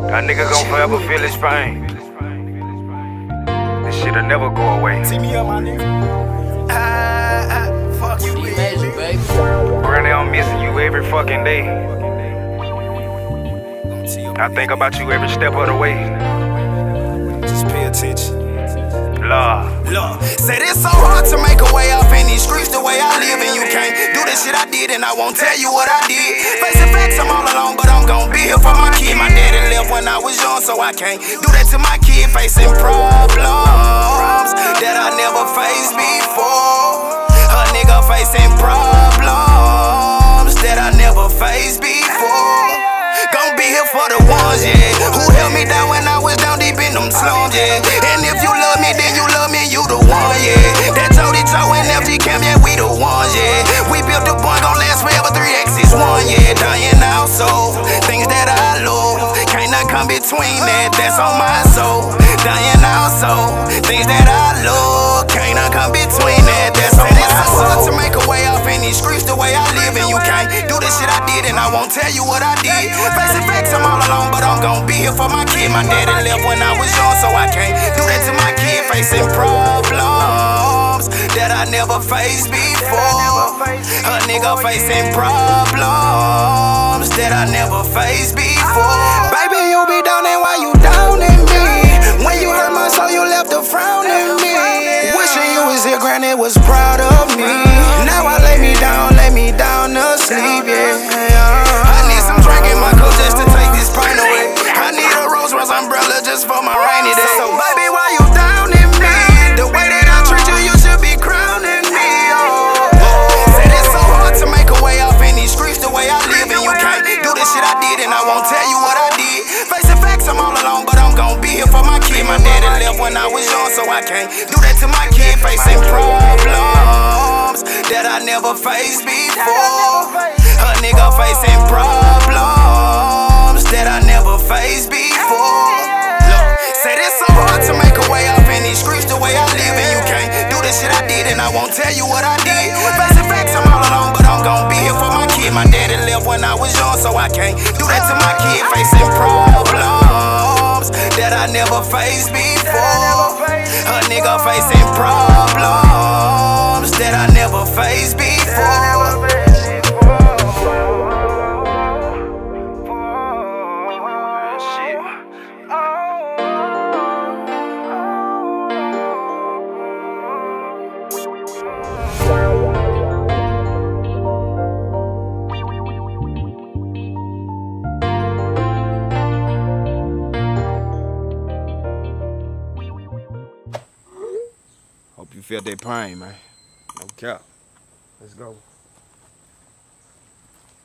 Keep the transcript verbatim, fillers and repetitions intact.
A nigga gon' forever feel his pain. This shit'll never go away. See me up, my nigga. Ah, ah, fuck you, baby. baby. Granny, I'm missing you every fucking day. I think about you every step of the way. Just pay attention. Love. Love. Said it's so hard to make a way up in these streets the way I live, and you can't do the shit I did, and I won't tell you what I did. Facing facts, I'm all alone, but I'm gon' be here for my kid. My daddy left when I was young, so I can't do that to my kid. Facing problems that I never faced before. A nigga facing problems that I never faced before. Gon' be here for the ones, yeah, who held me down when I was down deep in them slums, yeah. And if you love me, then you love me, you the one, yeah. That Jody Joe and F G Cam, yeah, we the ones, yeah. We built the bond, gon' last forever, three X is one, yeah. Dying out, so things that I love, can't not come between that, that's on my soul. Dying out, so things that I love, can't not come between that, that's on my soul. It's so hard to make a way off in these streets the way I live, and you can't do the shit I did, and I won't tell you what I did. Facing facts, I'm all alone, but I'm gon' be here for my kid. My daddy left when I was young, so I can't do that to my kid. Facing problems that I never faced before. A nigga facing problems that I never faced before. Baby, you be down and why you down in me? When you hurt my soul, you left a frown in me. Wishing you was here, granny was proud of me. Now I lay me down, lay me down to sleep, yeah. I need some drink in my cup just to take this pain away. I need a Rolls Royce umbrella just for my rainy day. So baby, why you down in me? The way that I treat you, you should be crowning me, oh. Said it's so hard to make a way off in these streets the way I live, and you can't do the shit I did, and I won't tell you what I did. Facing facts, I'm all alone, but I'm gon' be here for my kid. My daddy left when I was young, so I can't do that to my kid. Facing problems that I never faced before. A nigga facing problems that I never faced before. Look, said it's so hard to make a way off in these streets the way I live, and you can't do the shit I did, and I won't tell you what I did. Facing facts, I'm all alone, but I'm gon' be here for my kid. My daddy left when I was young, so I can't do that to my kid. Facing problems that I never faced before. A nigga facing problems that I never faced before. Hope you felt that pain, man. No cap. Let's go.